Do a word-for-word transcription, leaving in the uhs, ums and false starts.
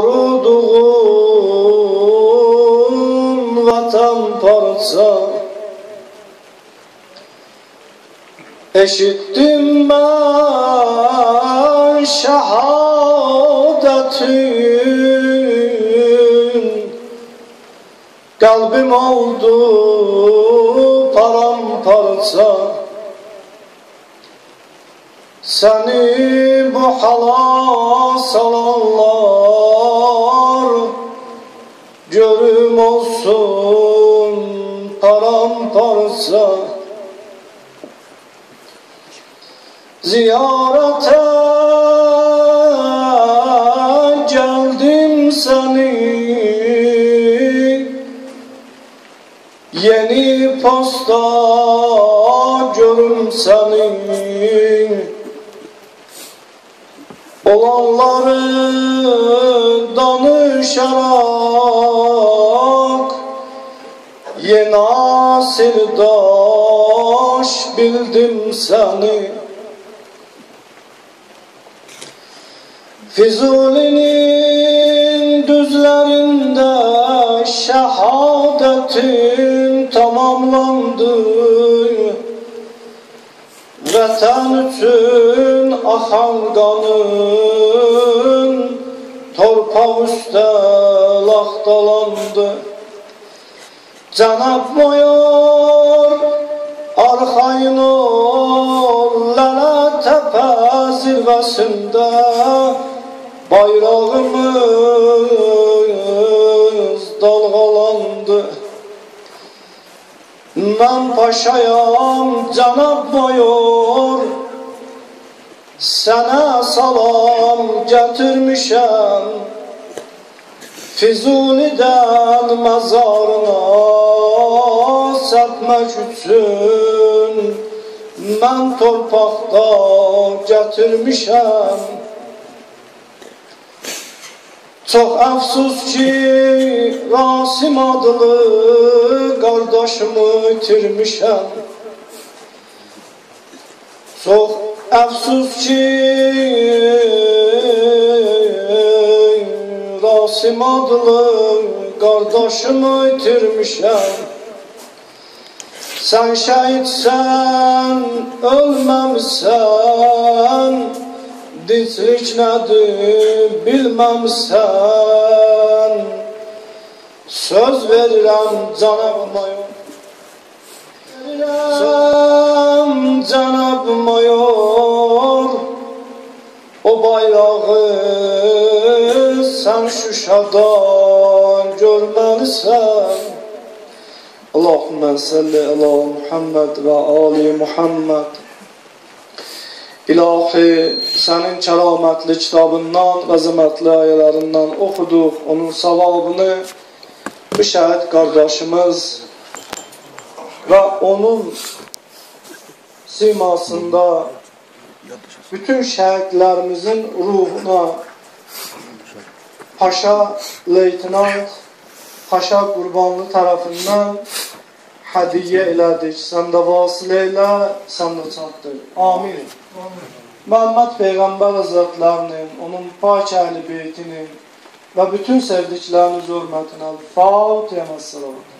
koruduğun vatan parça. Eşittim ben şehadetin, kalbim oldu paramparça. Seni bu hala salanlar, görüm olsun paramparça. Ziyarete geldim seni, yeni posta görüm seni. Olanları danışarak yeni sirdaş bildim seni. Füzuli'nin düzlerinde şehadetin tamamlandı. Vatan için akan kanın torpaq üstə laxtalandı. Cenab mayor arxayın ol, Lələ təpə zirvəsində bayrağımız dalgalandı. Ben paşayam Cenab mayor, sana salam getirmişem. Füzuli'den mezarına satmak için ben torpaqda getirmişem. Çok əfsus ki Rasim adlı kardeşimi itirmişəm. Çok əfsus ki Rasim adlı kardeşimi itirmişəm. Sen şəhidsən, ölməmişsən, dinçlik nədir bilməmişsən. Söz verirəm Cenab mayor, verirəm Cenab mayor, o bayrağı sen Şuşadan görməlisən. Allahümme salli ala Muhammed ve ali Muhammed. İlahi, senin kerametli kitabından, azametli ayelerinden okuduk. Onun savabını bu şəhid kardeşimiz ve onun simasında bütün şəhidlerimizin ruhuna Paşa Leytinant Paşa Qurbanlı tarafından hediye elədik. Sən də vasile elə, sən də çatdır. Amin. Muhammed Peygamber Hazretlerinin, onun pak əhl-i beytinin ve bütün sevdikleriniz hürmetine Fatiha.